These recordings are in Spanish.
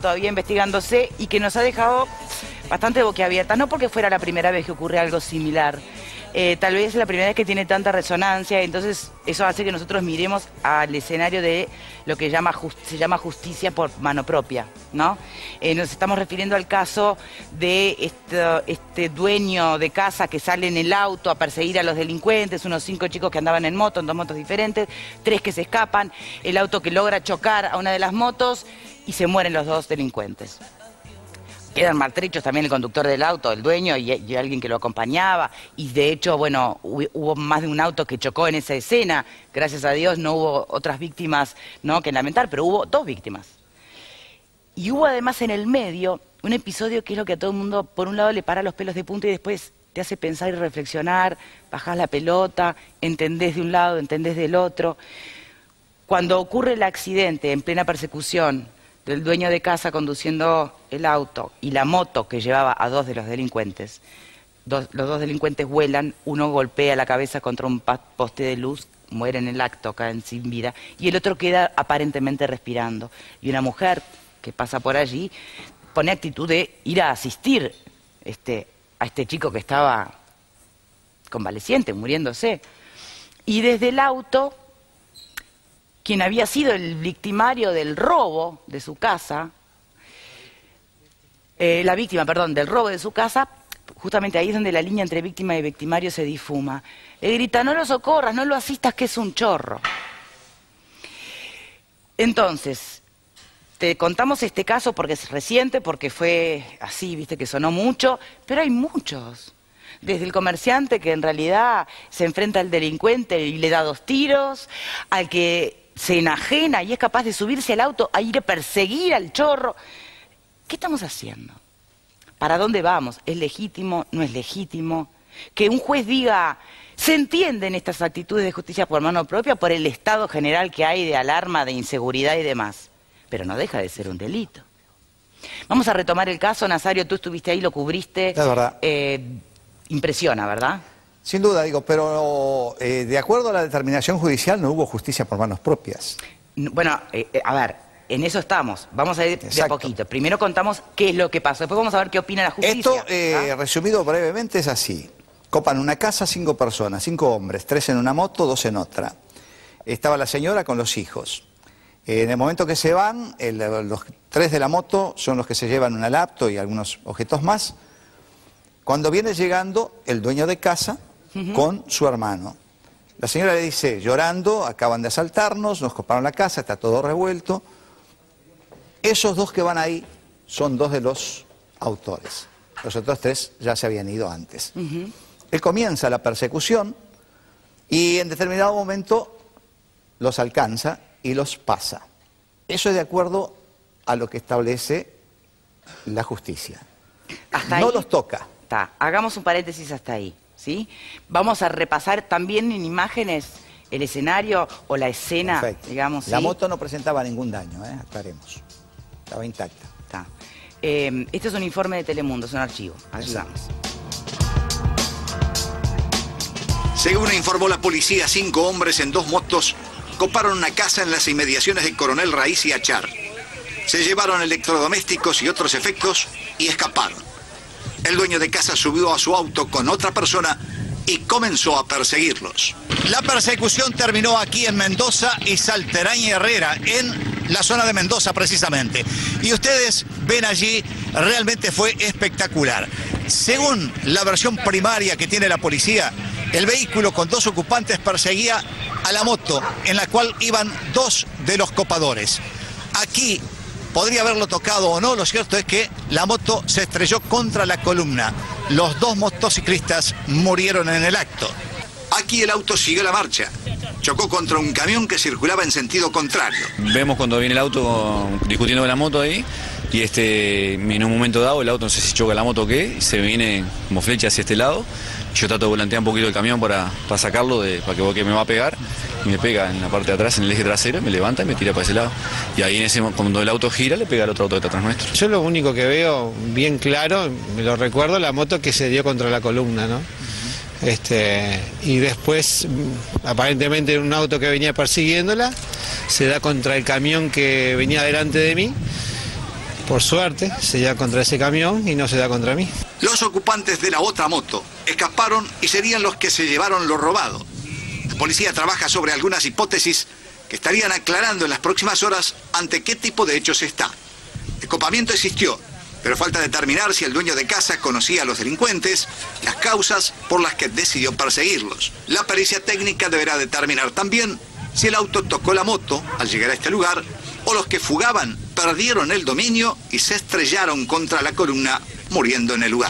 todavía investigándose y que nos ha dejado bastante boquiabiertas, no porque fuera la primera vez que ocurre algo similar, tal vez es la primera vez que tiene tanta resonancia, entonces eso hace que nosotros miremos al escenario de lo que se llama justicia por mano propia, ¿no? Nos estamos refiriendo al caso de este dueño de casa que sale en el auto a perseguir a los delincuentes, unos 5 chicos que andaban en moto, en 2 motos diferentes, 3 que se escapan, el auto que logra chocar a una de las motos y se mueren los 2 delincuentes. Quedan maltrechos también el conductor del auto, el dueño y alguien que lo acompañaba. Y de hecho, bueno, hubo más de un auto que chocó en esa escena. Gracias a Dios no hubo otras víctimas, ¿no?, que lamentar, pero hubo 2 víctimas. Y hubo además en el medio un episodio que es lo que a todo el mundo, por un lado, le para los pelos de punta y después te hace pensar y reflexionar, bajás la pelota, entendés de un lado, entendés del otro. Cuando ocurre el accidente en plena persecución del dueño de casa conduciendo el auto y la moto que llevaba a 2 de los delincuentes, los 2 delincuentes vuelan, uno golpea la cabeza contra un poste de luz, muere en el acto, caen sin vida, y el otro queda aparentemente respirando. Y una mujer que pasa por allí pone actitud de ir a asistir a este chico que estaba convaleciente, muriéndose. Y desde el auto, quien había sido el victimario del robo de su casa, la víctima, perdón, del robo de su casa, justamente ahí es donde la línea entre víctima y victimario se difuma. Le grita: no lo socorras, no lo asistas, que es un chorro. Entonces, te contamos este caso porque es reciente, porque fue así, viste, que sonó mucho, pero hay muchos. Desde el comerciante que en realidad se enfrenta al delincuente y le da 2 tiros, al que se enajena y es capaz de subirse al auto a ir a perseguir al chorro. ¿Qué estamos haciendo? ¿Para dónde vamos? ¿Es legítimo? ¿No es legítimo? Que un juez diga: se entienden estas actitudes de justicia por mano propia por el estado general que hay de alarma, de inseguridad y demás, pero no deja de ser un delito. Vamos a retomar el caso. Nazario, tú estuviste ahí, lo cubriste. Es verdad. Impresiona, ¿verdad? Sin duda, digo, pero de acuerdo a la determinación judicial no hubo justicia por manos propias. Bueno, a ver, en eso estamos. Vamos a ir de a poquito. Primero contamos qué es lo que pasó, después vamos a ver qué opina la justicia. Esto, resumido brevemente, es así. Copan una casa 5 personas, 5 hombres, 3 en una moto, 2 en otra. Estaba la señora con los hijos. En el momento que se van, los 3 de la moto son los que se llevan una laptop y algunos objetos más. Cuando viene llegando el dueño de casa con su hermano. La señora le dice, llorando: acaban de asaltarnos, nos coparon la casa, está todo revuelto. Esos 2 que van ahí son 2 de los autores. Los otros 3 ya se habían ido antes. Él comienza la persecución y en determinado momento los alcanza y los pasa. Eso es de acuerdo a lo que establece la justicia. Hasta no ahí los toca. Hagamos un paréntesis hasta ahí, ¿sí? Vamos a repasar también en imágenes el escenario o la escena, perfecto, digamos. ¿sí? La moto no presentaba ningún daño, aclaremos. Estaba intacta. Este es un informe de Telemundo, es un archivo. Ayudamos. Según informó la policía, 5 hombres en 2 motos coparon una casa en las inmediaciones de Coronel Raíz y Achar. Se llevaron electrodomésticos y otros efectos y escaparon. El dueño de casa subió a su auto con otra persona y comenzó a perseguirlos. La persecución terminó aquí en Mendoza y Salterain Herrera, en la zona de Mendoza precisamente. Y ustedes ven allí, realmente fue espectacular. Según la versión primaria que tiene la policía, el vehículo con 2 ocupantes perseguía a la moto en la cual iban 2 de los copadores. Aquí podría haberlo tocado o no, lo cierto es que la moto se estrelló contra la columna. Los 2 motociclistas murieron en el acto. Aquí el auto siguió la marcha. Chocó contra un camión que circulaba en sentido contrario. Vemos cuando viene el auto discutiendo con la moto ahí, y en un momento dado el auto, no sé si choca la moto o qué, se viene como flecha hacia este lado. Yo trato de volantear un poquito el camión para sacarlo, para que me va a pegar, y me pega en la parte de atrás, en el eje trasero, me levanta y me tira para ese lado. Y ahí cuando el auto gira, le pega al otro auto que está atrás nuestro. Yo lo único que veo bien claro, me lo recuerdo, la moto que se dio contra la columna, ¿no? Y después, aparentemente en un auto que venía persiguiéndola, se da contra el camión que venía delante de mí. Por suerte, se da contra ese camión y no se da contra mí. Los ocupantes de la otra moto escaparon y serían los que se llevaron lo robado. La policía trabaja sobre algunas hipótesis que estarían aclarando en las próximas horas ante qué tipo de hechos está. El copamiento existió, pero falta determinar si el dueño de casa conocía a los delincuentes, las causas por las que decidió perseguirlos. La pericia técnica deberá determinar también si el auto tocó la moto al llegar a este lugar o los que fugaban perdieron el dominio y se estrellaron contra la columna, muriendo en el lugar.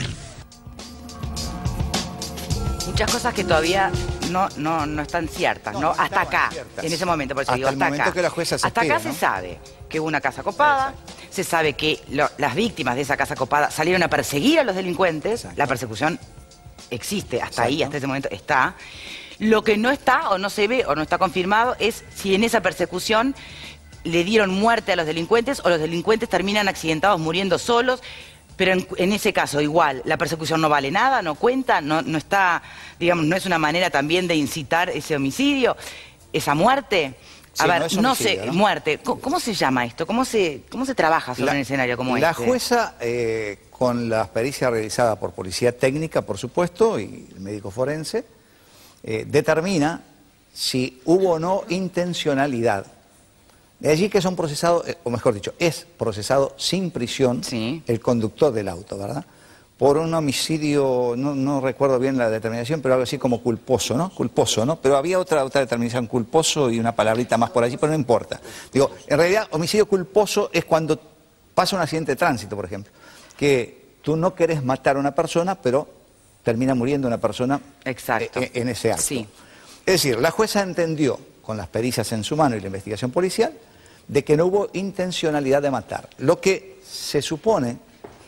Muchas cosas que todavía no están ciertas, ¿no? Hasta acá, en ese momento, por eso digo, hasta acá. Que la jueza se hasta acá expide, se sabe que hubo una casa copada, se sabe que las víctimas de esa casa copada salieron a perseguir a los delincuentes, la persecución existe, hasta ahí, hasta ese momento está. Lo que no está, o no se ve, o no está confirmado, es si en esa persecución le dieron muerte a los delincuentes o los delincuentes terminan accidentados muriendo solos. Pero en ese caso, igual, la persecución no vale nada, no cuenta, no está, digamos, no es una manera también de incitar ese homicidio, esa muerte. A ver, no sé, muerte. ¿Cómo se llama esto? ¿Cómo se trabaja sobre un escenario como este? La jueza, con la pericia realizada por policía técnica, por supuesto, y el médico forense, determina si hubo o no intencionalidad. De allí que son procesados, o mejor dicho, es procesado sin prisión el conductor del auto, ¿verdad? Por un homicidio, no recuerdo bien la determinación, pero algo así como culposo, ¿no? Culposo, ¿no? Pero había otra determinación, culposo y una palabrita más por allí, pero no importa. Digo, en realidad, homicidio culposo es cuando pasa un accidente de tránsito, por ejemplo, que tú no querés matar a una persona, pero termina muriendo una persona en ese acto. Sí. Es decir, la jueza entendió, con las pericias en su mano y la investigación policial, de que no hubo intencionalidad de matar. Lo que se supone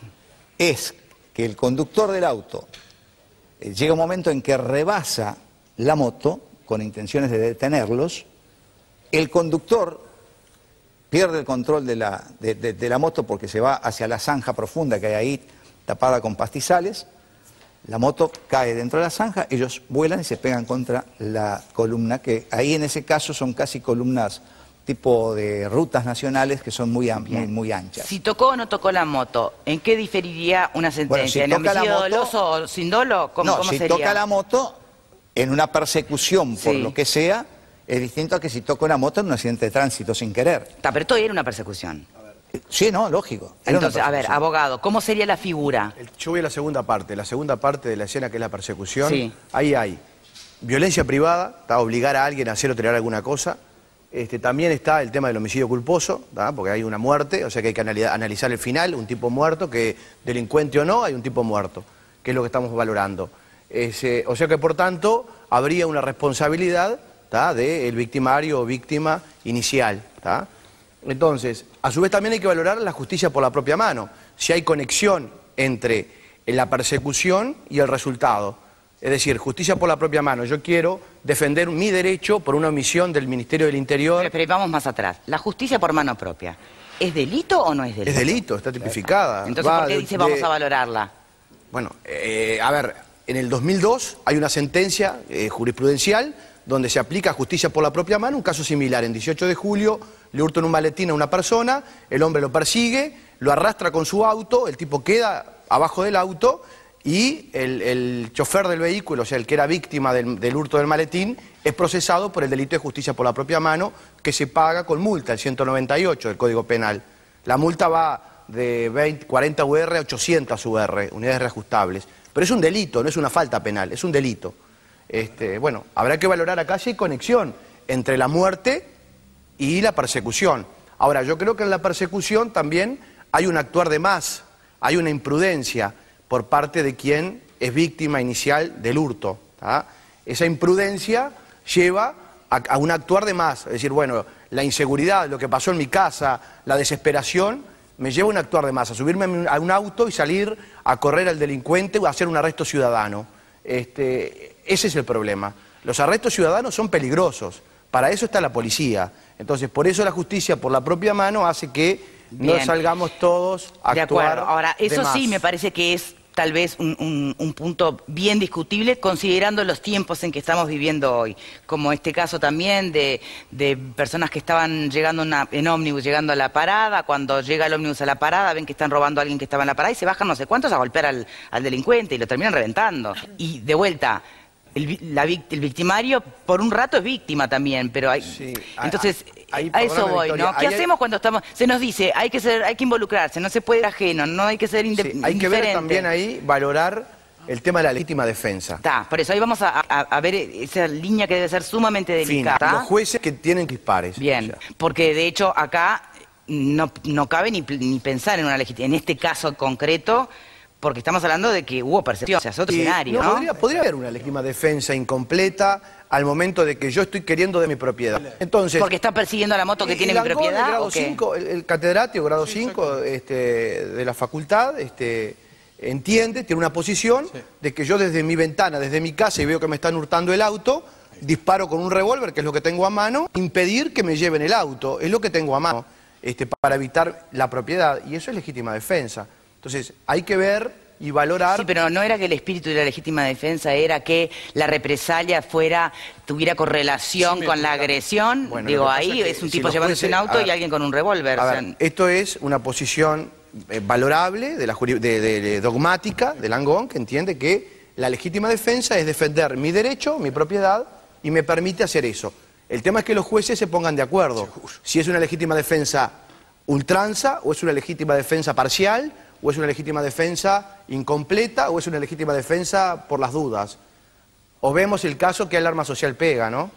es que el conductor del auto llega un momento en que rebasa la moto con intenciones de detenerlos, el conductor pierde el control de la moto porque se va hacia la zanja profunda que hay ahí tapada con pastizales, la moto cae dentro de la zanja, ellos vuelan y se pegan contra la columna, que ahí en ese caso son casi columnas tipo de rutas nacionales que son muy amplias, muy anchas. Si tocó o no tocó la moto, ¿en qué diferiría una sentencia? Bueno, si ¿En homicidio doloso o sin dolo? ¿Cómo si sería? toca la moto, en una persecución por lo que sea, es distinto a que si toca una moto en un accidente de tránsito sin querer. Pero esto era una persecución. Sí, no, lógico. Entonces, a ver, abogado, ¿cómo sería la figura? Yo voy a la segunda parte de la escena, que es la persecución. Sí. Ahí hay violencia privada, obligar a alguien a hacer o tener alguna cosa. También está el tema del homicidio culposo, porque hay una muerte, o sea que hay que analizar el final, un tipo muerto, que delincuente o no, hay un tipo muerto, que es lo que estamos valorando. O sea que, por tanto, habría una responsabilidad del victimario o víctima inicial. Entonces, a su vez también hay que valorar la justicia por la propia mano, si hay conexión entre la persecución y el resultado. Es decir, justicia por la propia mano. Yo quiero defender mi derecho por una omisión del Ministerio del Interior. Pero vamos más atrás. La justicia por mano propia, ¿es delito o no es delito? Es delito, está tipificada. Entonces, ¿por qué dice vamos a valorarla? Bueno, a ver, en el 2002 hay una sentencia jurisprudencial donde se aplica justicia por la propia mano, un caso similar. En 18 de julio le hurtan un maletín a una persona, el hombre lo persigue, lo arrastra con su auto, el tipo queda abajo del auto y el chofer del vehículo, o sea, el que era víctima del hurto del maletín, es procesado por el delito de justicia por la propia mano, que se paga con multa, el 198 del Código Penal. La multa va de 40 UR a 800 UR, unidades reajustables. Pero es un delito, no es una falta penal, es un delito. Bueno, habrá que valorar acá si hay conexión entre la muerte y la persecución. Ahora, yo creo que en la persecución también hay un actuar de más, hay una imprudencia por parte de quien es víctima inicial del hurto. Esa imprudencia lleva a un actuar de más, es decir, bueno, la inseguridad, lo que pasó en mi casa, la desesperación, me lleva a un actuar de más, a subirme a un auto y salir a correr al delincuente o a hacer un arresto ciudadano. Ese es el problema. Los arrestos ciudadanos son peligrosos, para eso está la policía. Entonces, por eso la justicia por la propia mano hace que no salgamos todos a actuar. De acuerdo. Ahora, eso sí me parece que es tal vez un punto bien discutible considerando los tiempos en que estamos viviendo hoy, como este caso también de personas que estaban llegando en ómnibus, llegando a la parada, cuando llega el ómnibus a la parada ven que están robando a alguien que estaba en la parada y se bajan no sé cuántos a golpear al delincuente y lo terminan reventando. Y de vuelta, el victimario por un rato es víctima también, pero hay, Sí, entonces ahí, a eso voy, Victoria, ¿no? ¿Qué hacemos cuando se nos dice hay que involucrarse, no se puede ir ajeno, no hay que ser indiferente? Hay que ver también ahí, valorar el tema de la legítima defensa. Está, por eso ahí vamos a ver esa línea que debe ser sumamente delicada. Los jueces que tienen dispares. Bien, porque de hecho acá no cabe ni pensar en una legitimidad, en este caso concreto, porque estamos hablando de que hubo percepción, o sea, es otro escenario, ¿no? Podría haber una legítima defensa incompleta al momento de que yo estoy queriendo de mi propiedad. Entonces, porque está persiguiendo a la moto que tiene mi Langón, propiedad. El grado ¿o qué? 5, el catedrático grado 5 de la facultad entiende, tiene una posición de que yo desde mi ventana, desde mi casa y veo que me están hurtando el auto, disparo con un revólver, que es lo que tengo a mano, impedir que me lleven el auto, es lo que tengo a mano, para evitar la propiedad, y eso es legítima defensa. Entonces, hay que ver y valorar... Sí, pero no era que el espíritu de la legítima defensa era que la represalia tuviera correlación con la agresión. Bueno, digo, lo que pasa ahí es que es un si tipo los llevándose un jueces- auto y alguien con un revólver. A o ver, sea, esto es una posición valorable de dogmática de Langón, que entiende que la legítima defensa es defender mi derecho, mi propiedad, y me permite hacer eso. El tema es que los jueces se pongan de acuerdo. Si es una legítima defensa ultranza, o es una legítima defensa parcial, o es una legítima defensa incompleta, o es una legítima defensa por las dudas. O vemos el caso que el arma social pega, ¿no?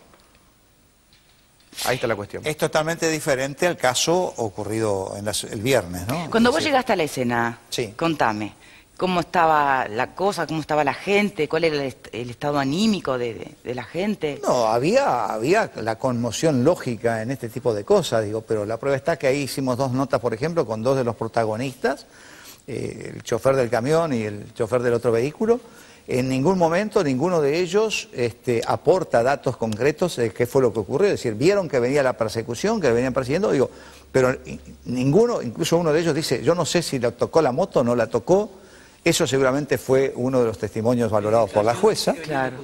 Ahí está la cuestión. Es totalmente diferente al caso ocurrido el viernes, ¿no? cuando vos llegaste a la escena, Sí. contame, ¿cómo estaba la cosa? ¿Cómo estaba la gente? ¿Cuál era el estado anímico de la gente? No, había la conmoción lógica en este tipo de cosas, digo, pero la prueba está que ahí hicimos 2 notas, por ejemplo, con 2 de los protagonistas, el chofer del camión y el chofer del otro vehículo. En ningún momento ninguno de ellos aporta datos concretos de qué fue lo que ocurrió, es decir, vieron que venía la persecución, que le venían persiguiendo, digo, pero ninguno, incluso uno de ellos dice, yo no sé si le tocó la moto o no la tocó. Eso seguramente fue uno de los testimonios valorados por la jueza. Claro.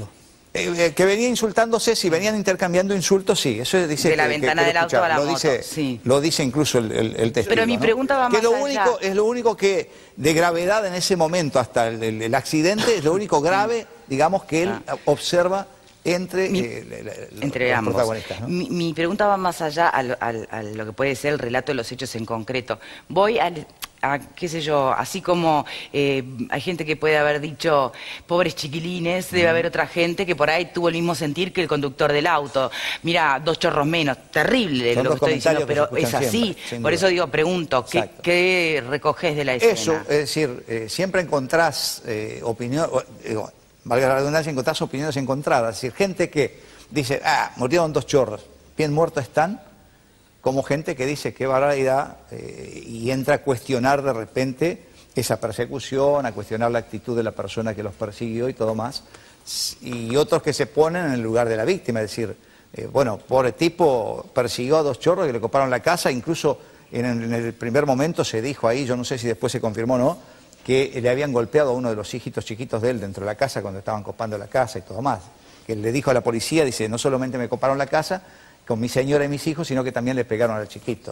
Que venía insultándose, si venían intercambiando insultos, sí. Eso dice De la ventana del auto a la moto, sí. Lo dice incluso el testigo. Pero mi pregunta va que más allá. Es lo único que, de gravedad en ese momento, hasta el accidente, es lo único grave, digamos, que él observa entre los ambos. protagonistas, ¿no? Mi pregunta va más allá a lo que puede ser el relato de los hechos en concreto. Voy a qué sé yo, así como hay gente que puede haber dicho, pobres chiquilines, debe haber otra gente que por ahí tuvo el mismo sentir que el conductor del auto. Mira, 2 chorros menos, terrible Son lo que dos estoy diciendo, comentarios que pero se es escuchan así. siempre, sin Por duda. eso digo, pregunto, ¿qué recoges de la escena? Eso, es decir, siempre encontrás opinión, valga la redundancia, encontrás opiniones encontradas. Es decir, gente que dice, murieron 2 chorros, bien muertos están, como gente que dice, qué barbaridad, y entra a cuestionar de repente esa persecución, a cuestionar la actitud de la persona que los persiguió y todo más. Y otros que se ponen en el lugar de la víctima, es decir, bueno, pobre tipo persiguió a 2 chorros que le coparon la casa, incluso en el primer momento se dijo ahí, yo no sé si después se confirmó o no, que le habían golpeado a uno de los hijitos chiquitos de él dentro de la casa cuando estaban copando la casa y todo más. Que le dijo a la policía, dice, no solamente me coparon la casa con mi señora y mis hijos, sino que también le pegaron al chiquito.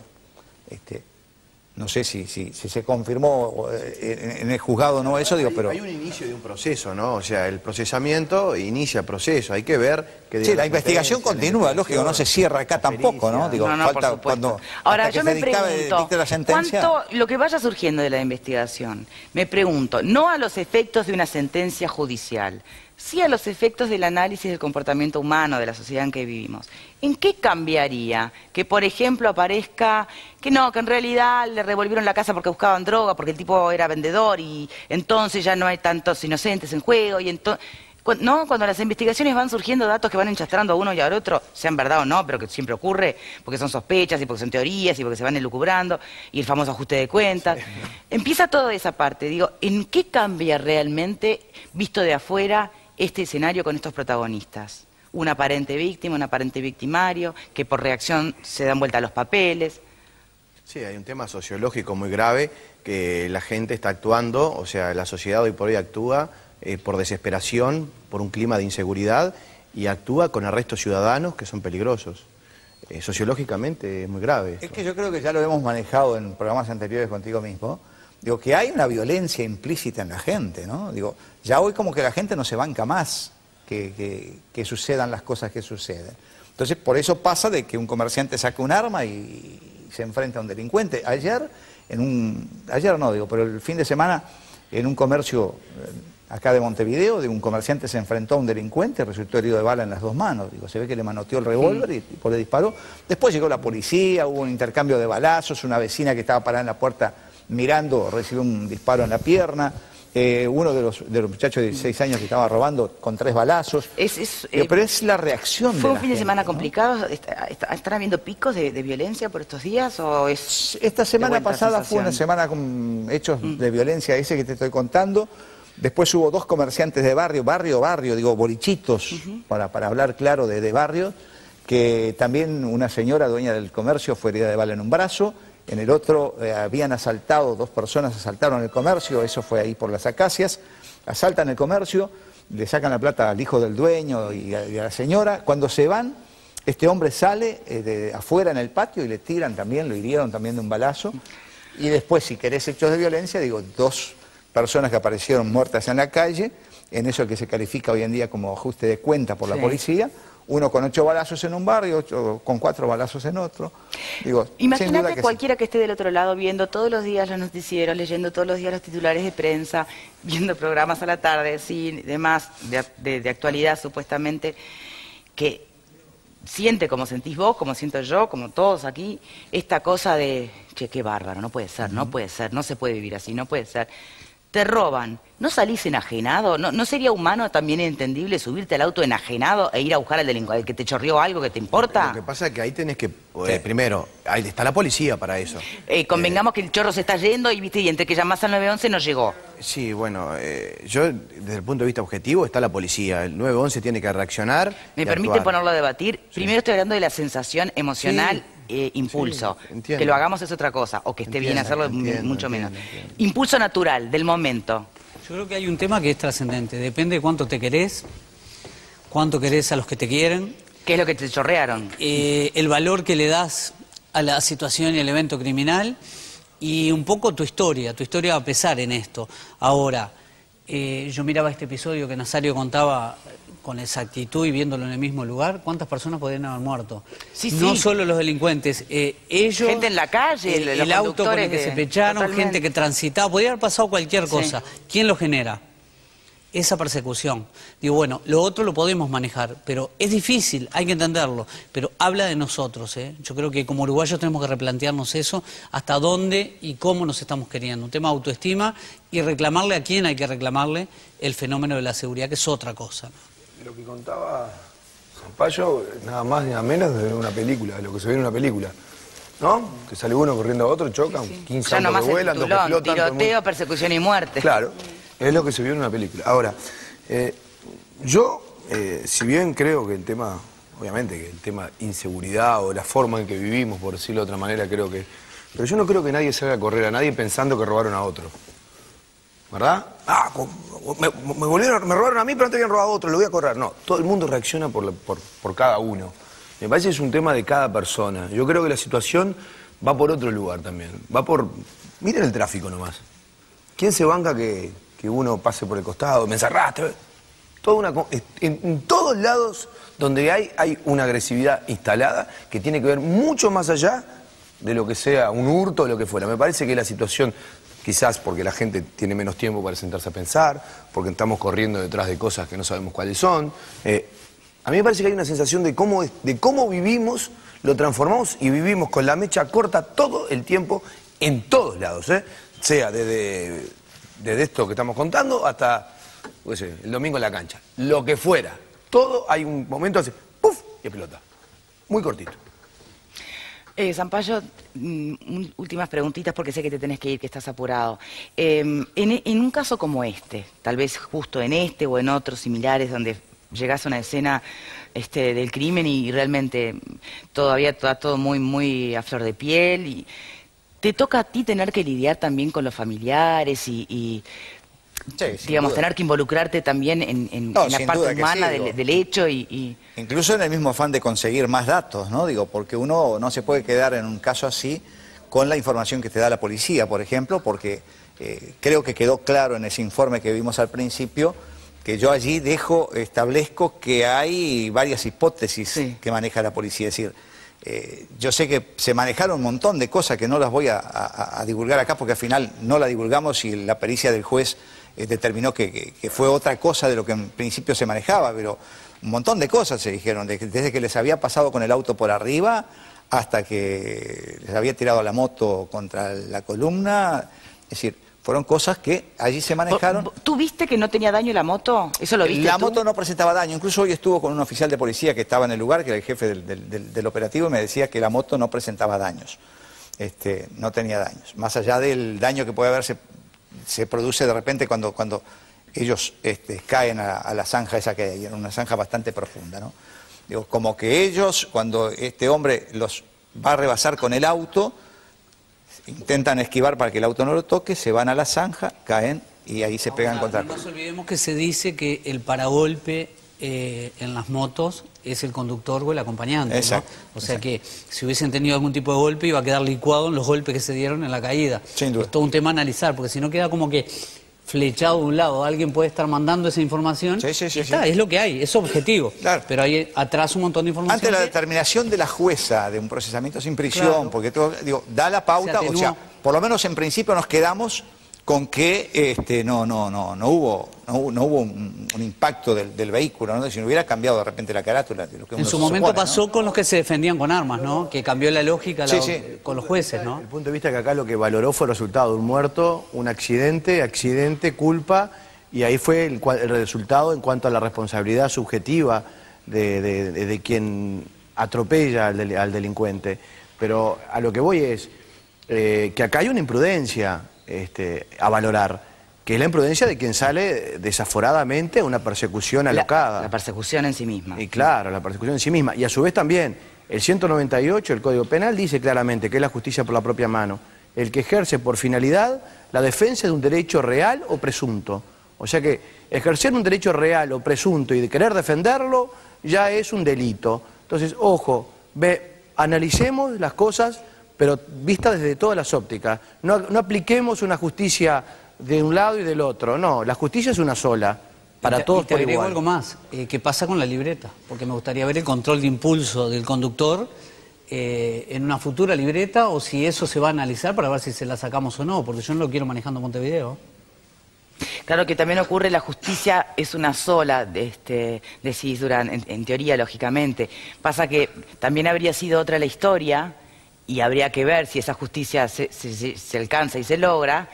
No sé si se confirmó en el juzgado o no eso, digo, pero... Hay un inicio de un proceso, ¿no? O sea, el procesamiento inicia el proceso, hay que ver... Sí, la investigación continúa, lógico, no se cierra acá tampoco, ¿no? Digo, No, falta por supuesto. cuando... Ahora, hasta yo que me se pregunto, dicte la sentencia... ¿cuánto lo que vaya surgiendo de la investigación? Me pregunto, no a los efectos de una sentencia judicial, sí a los efectos del análisis del comportamiento humano de la sociedad en que vivimos. ¿En qué cambiaría que, por ejemplo, aparezca que no, que en realidad le revolvieron la casa porque buscaban droga, porque el tipo era vendedor y entonces ya no hay tantos inocentes en juego y entonces... ¿No? Cuando las investigaciones van surgiendo datos que van enchastrando a uno y al otro, sean verdad o no, pero que siempre ocurre, porque son sospechas y porque son teorías y porque se van elucubrando, y el famoso ajuste de cuentas. Sí. Empieza toda esa parte. Digo, ¿en qué cambia realmente, visto de afuera, este escenario con estos protagonistas? Un aparente víctima, un aparente victimario, que por reacción se dan vuelta a los papeles. Sí, hay un tema sociológico muy grave, que la gente está actuando, o sea, la sociedad hoy por hoy actúa por desesperación, por un clima de inseguridad, y actúa con arrestos ciudadanos que son peligrosos. Sociológicamente es muy grave esto. Es que yo creo que ya lo hemos manejado en programas anteriores contigo mismo. Digo, que hay una violencia implícita en la gente, ¿no? Digo, ya hoy como que la gente no se banca más que sucedan las cosas que suceden. Entonces, por eso pasa de que un comerciante saca un arma y se enfrenta a un delincuente. Ayer no digo, pero el fin de semana, en un comercio acá de Montevideo, un comerciante se enfrentó a un delincuente, resultó herido de bala en las dos manos. Digo, se ve que le manoteó el revólver y el tipo le disparó. Después llegó la policía, hubo un intercambio de balazos, una vecina que estaba parada en la puerta mirando recibió un disparo en la pierna. Uno de los muchachos de 16 años que estaba robando con 3 balazos. Pero es la reacción de la gente. ¿Fue un fin de semana complicado? ¿Están habiendo picos de violencia por estos días o es...? Esta semana pasada fue una semana con hechos de violencia, ese que te estoy contando. Después hubo 2 comerciantes de barrio, digo, bolichitos, para hablar claro de barrio, que también una señora dueña del comercio fue herida de bala en un brazo. En el otro habían asaltado, 2 personas asaltaron el comercio, eso fue ahí por las Acacias, asaltan el comercio, le sacan la plata al hijo del dueño y a la señora. Cuando se van, este hombre sale de afuera en el patio y le tiran también, lo hirieron también de un balazo. Y después, si querés hechos de violencia, digo, 2 personas que aparecieron muertas en la calle, en eso que se califica hoy en día como ajuste de cuenta por la policía. Uno con 8 balazos en un barrio, 8 con 4 balazos en otro. Digo, imagínate cualquiera que esté del otro lado viendo todos los días los noticieros, leyendo todos los días los titulares de prensa, viendo programas a la tarde, sí, demás, de actualidad supuestamente, que siente como sentís vos, como siento yo, como todos aquí, esta cosa de, che, qué bárbaro, no puede ser, no puede ser, no se puede vivir así, no puede ser. Te roban, ¿no salís enajenado? ¿No sería humano también entendible subirte al auto enajenado e ir a buscar al delincuente, al que te chorreó algo que te importa? Lo que pasa es que ahí tenés que, primero, ahí está la policía para eso. Convengamos que el chorro se está yendo y, viste, y entre que llamás al 911 no llegó. Sí, bueno, yo desde el punto de vista objetivo está la policía. El 911 tiene que reaccionar. ¿Me permite ponerlo a debatir? Sí. Primero estoy hablando de la sensación emocional. Impulso. Sí, que lo hagamos es otra cosa, o que esté bien hacerlo mucho menos. Impulso natural, del momento. Yo creo que hay un tema que es trascendente. Depende de cuánto te querés, cuánto querés a los que te quieren. ¿Qué es lo que te chorrearon? El valor que le das a la situación y al evento criminal y un poco tu historia va a pesar en esto. Ahora, yo miraba este episodio que Nazario contaba con exactitud y viéndolo en el mismo lugar, ¿cuántas personas podrían haber muerto? Sí, no solo los delincuentes, ellos... Gente en la calle, el auto con el que se pecharon, gente que transitaba, podría haber pasado cualquier cosa. Sí. ¿Quién lo genera? Esa persecución. Digo, bueno, lo otro lo podemos manejar, pero es difícil, hay que entenderlo, pero habla de nosotros, ¿eh? Yo creo que como uruguayos tenemos que replantearnos eso, hasta dónde y cómo nos estamos queriendo. Un tema de autoestima y reclamarle a quién hay que reclamarle el fenómeno de la seguridad, que es otra cosa. Lo que contaba Sampaio, nada más ni nada menos de una película, de lo que se ve en una película, ¿no? Que sale uno corriendo a otro, chocan, 15 autos que vuelan, 2 que explotan. Tiroteo, persecución y muerte. Claro, es lo que se vio en una película. Ahora, yo, si bien creo que el tema, obviamente que el tema inseguridad o la forma en que vivimos, por decirlo de otra manera, creo que... Pero yo no creo que nadie salga a correr a nadie pensando que robaron a otro. ¿Verdad? Me robaron a mí, pero antes habían robado a otro, lo voy a correr. No, todo el mundo reacciona por cada uno. Me parece que es un tema de cada persona. Yo creo que la situación va por otro lugar también. Va por... Miren el tráfico nomás. ¿Quién se banca que uno pase por el costado? Me encerraste. En todos lados donde hay una agresividad instalada que tiene que ver mucho más allá de lo que sea un hurto o lo que fuera. Me parece que la situación... Quizás porque la gente tiene menos tiempo para sentarse a pensar, porque estamos corriendo detrás de cosas que no sabemos cuáles son. A mí me parece que hay una sensación de cómo vivimos, lo transformamos y vivimos con la mecha corta todo el tiempo, en todos lados, sea desde esto que estamos contando hasta el domingo en la cancha. Lo que fuera. Todo hay un momento así, ¡puf! Y explota. Muy cortito. Sampaio, últimas preguntitas porque sé que te tenés que ir, que estás apurado. En un caso como este, tal vez justo en este o en otros similares donde llegás a una escena del crimen y realmente todavía está todo muy a flor de piel, ¿Te toca a ti tener que lidiar también con los familiares y Sí, digamos, tener que involucrarte también en la parte humana del hecho Incluso en el mismo afán de conseguir más datos, ¿no? Digo, porque uno no se puede quedar en un caso así con la información que te da la policía, por ejemplo, porque creo que quedó claro en ese informe que vimos al principio que yo allí establezco que hay varias hipótesis que maneja la policía. Es decir, yo sé que se manejaron un montón de cosas que no las voy a divulgar acá porque al final no la divulgamos y la pericia del juez determinó que fue otra cosa de lo que en principio se manejaba, pero un montón de cosas se dijeron, desde que les había pasado con el auto por arriba hasta que les había tirado la moto contra la columna, es decir, fueron cosas que allí se manejaron. ¿Tú viste que no tenía daño la moto? ¿Eso lo viste La tú? moto no presentaba daño, incluso hoy estuvo con un oficial de policía que estaba en el lugar, que era el jefe del operativo, y me decía que la moto no presentaba daños, no tenía daños, más allá del daño que puede haberse se produce de repente cuando ellos caen a la zanja esa que hay, en una zanja bastante profunda, ¿no? Digo, como que ellos, cuando este hombre los va a rebasar con el auto, intentan esquivar para que el auto no lo toque, se van a la zanja, caen y ahí se pegan contra el... No nos olvidemos que se dice que el paragolpe en las motos es el conductor o el acompañante, exacto, ¿no? O sea que si hubiesen tenido algún tipo de golpe iba a quedar licuado en los golpes que se dieron en la caída. Sin duda. Es todo un tema a analizar, porque si no queda como que flechado de un lado, alguien puede estar mandando esa información, es lo que hay, es objetivo, claro. Pero hay atrás un montón de información. Ante la determinación de la jueza de un procesamiento sin prisión, claro, porque todo, digo, da la pauta, o sea, por lo menos en principio nos quedamos con que no hubo un impacto del vehículo, ¿no? Si no hubiera cambiado de repente la carátula. De lo que en su momento pasó, ¿no?, con los que se defendían con armas, ¿no? Que cambió la lógica con los jueces, ¿no? El punto de vista que acá lo que valoró fue el resultado de un muerto, un accidente, culpa, y ahí fue el resultado en cuanto a la responsabilidad subjetiva de quien atropella al delincuente. Pero a lo que voy es que acá hay una imprudencia a valorar, que es la imprudencia de quien sale desaforadamente a una persecución alocada. La persecución en sí misma. Y claro, la persecución en sí misma. Y a su vez también, el 198, el Código Penal, dice claramente que es la justicia por la propia mano, el que ejerce por finalidad la defensa de un derecho real o presunto. O sea que ejercer un derecho real o presunto y de querer defenderlo ya es un delito. Entonces, ojo, analicemos las cosas, pero vista desde todas las ópticas. No apliquemos una justicia de un lado y del otro. No, la justicia es una sola, para todos por igual. Te agrego algo más. ¿Qué pasa con la libreta? Porque me gustaría ver el control de impulso del conductor en una futura libreta, o si eso se va a analizar para ver si se la sacamos o no, porque yo no lo quiero manejando en Montevideo. Claro que también ocurre, la justicia es una sola, decís Durán, en teoría, lógicamente. Pasa que también habría sido otra la historia, y habría que ver si esa justicia se alcanza y se logra,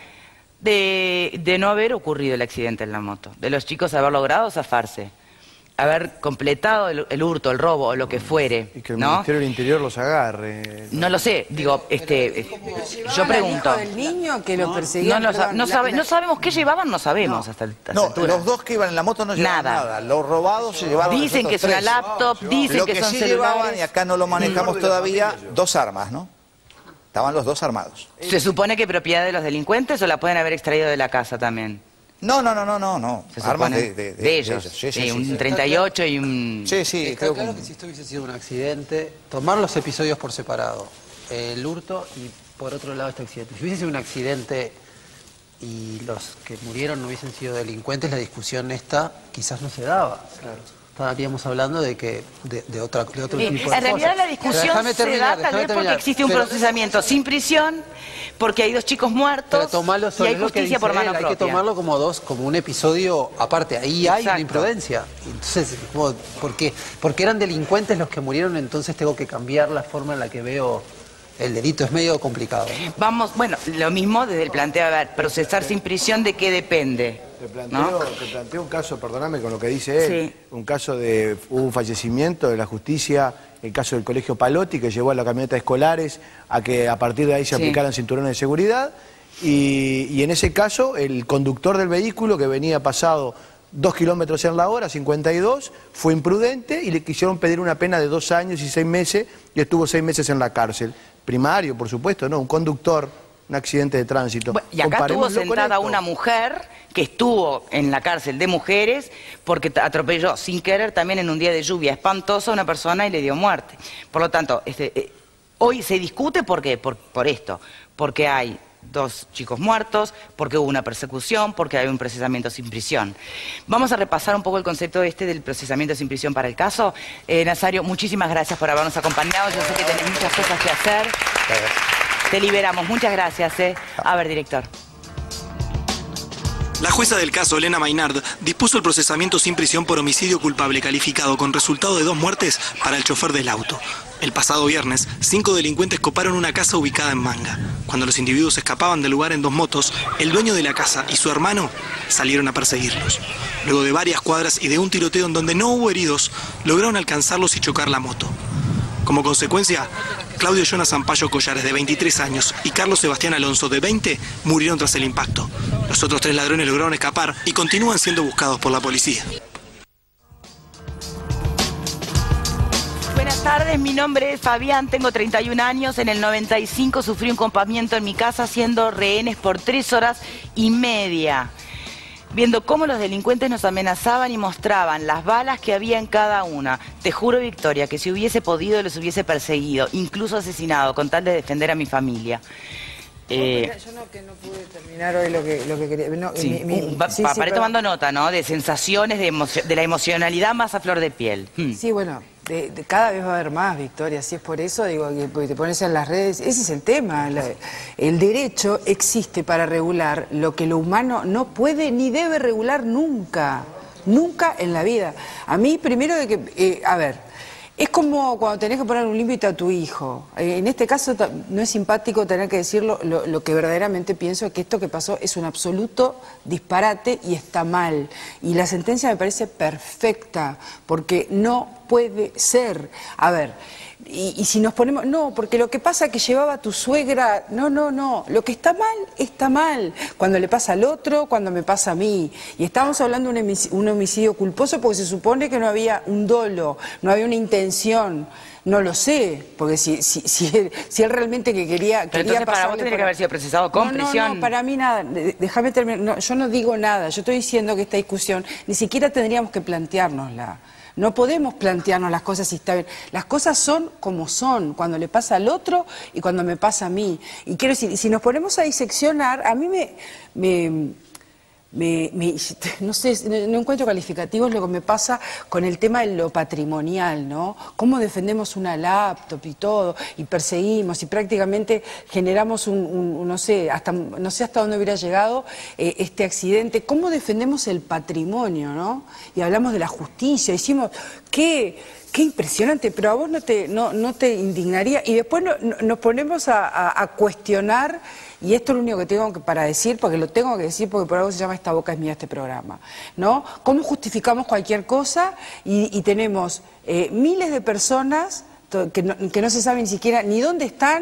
de no haber ocurrido el accidente en la moto, de los chicos haber logrado zafarse, haber completado el hurto, el robo o lo que fuere, y que el ¿no? Ministerio del Interior los agarre. No lo sé, digo, yo pregunto. ¿Del niño que lo perseguía? No sabemos qué llevaban, no sabemos hasta esta altura. Los dos que iban en la moto no llevaban nada. Los robados se llevaron. Dicen que es una laptop, dicen que son celulares. Lo que sí llevaban, y acá no lo manejamos todavía, 2 armas, ¿no? Estaban los 2 armados. ¿Se supone que propiedad de los delincuentes o la pueden haber extraído de la casa también? No. Armas de ellos. Sí, un 38 y un... Sí, creo que si esto hubiese sido un accidente, tomar los episodios por separado, el hurto y por otro lado este accidente. Si hubiese sido un accidente y los que murieron no hubiesen sido delincuentes, la discusión esta quizás no se daba. Claro. Estaríamos hablando de otro tipo de cosas. En realidad la discusión se da tal vez porque existe un procesamiento sin prisión, porque hay 2 chicos muertos y hay justicia por mano propia. Hay que tomarlo como un episodio aparte. Ahí hay una imprudencia. Entonces, porque eran delincuentes los que murieron, entonces tengo que cambiar la forma en la que veo el delito. Es medio complicado. Vamos, bueno, lo mismo desde el planteo, a ver, procesar sin prisión, ¿de qué depende? Te planteo un caso, perdóname con lo que dice él, un caso hubo un fallecimiento de la justicia, el caso del colegio Palotti, que llevó a la camioneta de escolares a que a partir de ahí se aplicaran cinturones de seguridad, y en ese caso el conductor del vehículo, que venía pasado 2 kilómetros en la hora, 52, fue imprudente y le quisieron pedir una pena de 2 años y 6 meses, y estuvo 6 meses en la cárcel. primario, por supuesto, ¿no? Un conductor, un accidente de tránsito. Bueno, y acá estuvo sentada una mujer que estuvo en la cárcel de mujeres porque atropelló sin querer también en un día de lluvia espantoso a una persona y le dio muerte. Por lo tanto, hoy se discute ¿por qué? Por esto, porque hay 2 chicos muertos, porque hubo una persecución, porque hay un procesamiento sin prisión. Vamos a repasar un poco el concepto del procesamiento sin prisión para el caso. Nazario, muchísimas gracias por habernos acompañado. Yo sé que tenés muchas cosas que hacer. Te liberamos. Muchas gracias. A ver, director. La jueza del caso, Elena Maynard, dispuso el procesamiento sin prisión por homicidio culpable calificado con resultado de 2 muertes para el chofer del auto. El pasado viernes, 5 delincuentes coparon una casa ubicada en Manga. Cuando los individuos escapaban del lugar en 2 motos, el dueño de la casa y su hermano salieron a perseguirlos. Luego de varias cuadras y de un tiroteo en donde no hubo heridos, lograron alcanzarlos y chocar la moto. Como consecuencia, Claudio Jonas Sampaio Collares, de 23 años, y Carlos Sebastián Alonso, de 20, murieron tras el impacto. Los otros 3 ladrones lograron escapar y continúan siendo buscados por la policía. Buenas tardes, mi nombre es Fabián, tengo 31 años. En el 95 sufrí un compamiento en mi casa siendo rehenes por 3 horas y media. Viendo cómo los delincuentes nos amenazaban y mostraban las balas que había en cada una. Te juro, Victoria, que si hubiese podido los hubiese perseguido, incluso asesinado, con tal de defender a mi familia. Yo no pude terminar hoy lo que quería. No, Paré tomando nota, ¿no? De sensaciones, de la emocionalidad más a flor de piel. Sí, bueno, cada vez va a haber más, Victoria. Si es por eso, digo, que te pones en las redes. Ese es el tema. El derecho existe para regular lo que lo humano no puede ni debe regular nunca. Nunca en la vida. A mí, primero de que... a ver... Es como cuando tenés que poner un límite a tu hijo. En este caso no es simpático tener que decirlo, lo que verdaderamente pienso es que esto que pasó es un absoluto disparate y está mal. Y la sentencia me parece perfecta, porque no puede ser. A ver, y si nos ponemos... No, porque lo que pasa es que llevaba a tu suegra... No. Lo que está mal, está mal. Cuando le pasa al otro, cuando me pasa a mí. Y estamos hablando de un homicidio culposo porque se supone que no había un dolo, no había una intención. No lo sé, porque si él realmente que quería... Pero entonces para vos tendría que haber sido procesado con prisión. No, para mí nada. Déjame terminar. No, yo no digo nada. Yo estoy diciendo que esta discusión ni siquiera tendríamos que planteárnosla. No podemos plantearnos las cosas si está bien. Las cosas son como son, cuando le pasa al otro y cuando me pasa a mí. Y quiero decir, si nos ponemos a diseccionar, a mí no sé, no encuentro calificativos lo que me pasa con el tema de lo patrimonial, ¿no? Cómo defendemos una laptop y todo, y perseguimos, y prácticamente generamos no sé hasta dónde hubiera llegado este accidente. Cómo defendemos el patrimonio, ¿no? Y hablamos de la justicia, decimos, qué impresionante, pero a vos no te indignaría. Y después nos ponemos a cuestionar. Y esto es lo único que tengo para decir, porque lo tengo que decir, porque por algo se llama Esta Boca es Mía este programa, ¿no? ¿Cómo justificamos cualquier cosa? Y tenemos miles de personas que no se sabe ni siquiera ni dónde están,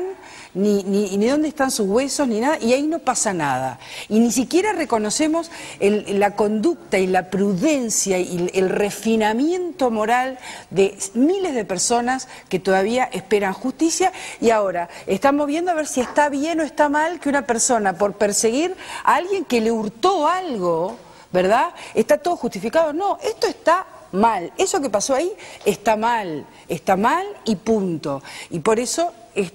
ni dónde están sus huesos, ni nada, y ahí no pasa nada. Y ni siquiera reconocemos la conducta y la prudencia y el refinamiento moral de miles de personas que todavía esperan justicia. Y ahora estamos viendo a ver si está bien o está mal que una persona, por perseguir a alguien que le hurtó algo, ¿verdad? ¿Está todo justificado? No, esto está mal. Eso que pasó ahí está mal y punto. Y por eso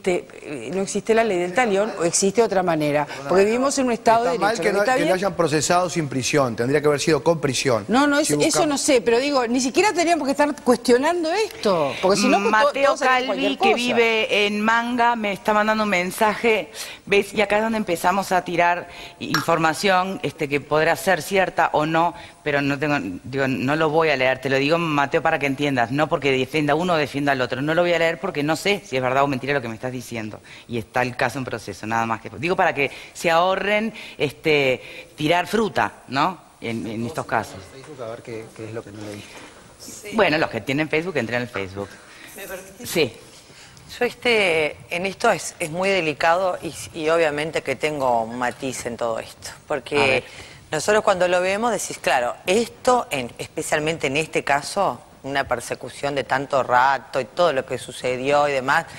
no existe la ley del talión, o existe otra manera, porque vivimos en un estado de derecho. Está mal que no hayan procesado sin prisión, tendría que haber sido con prisión. Eso no sé, pero digo, ni siquiera tendríamos que estar cuestionando esto, porque si no... Mateo Calvi, que vive en Manga, me está mandando un mensaje, ¿ves? Y acá es donde empezamos a tirar información que podrá ser cierta o no, pero no lo voy a leer, te lo digo, Mateo, para que entiendas, no porque defienda uno o defienda al otro, no lo voy a leer porque no sé si es verdad o mentira lo que me estás diciendo, y está el caso en proceso, nada más que... Digo para que se ahorren tirar fruta, ¿no? En estos casos. Facebook, a ver qué es lo que no leí. Sí. Bueno, los que tienen Facebook, entren al Facebook. ¿Me permitís? Sí. Yo en esto es muy delicado y obviamente que tengo un matiz en todo esto, porque nosotros cuando lo vemos decís, claro, esto, especialmente en este caso, una persecución de tanto rato y todo lo que sucedió y demás,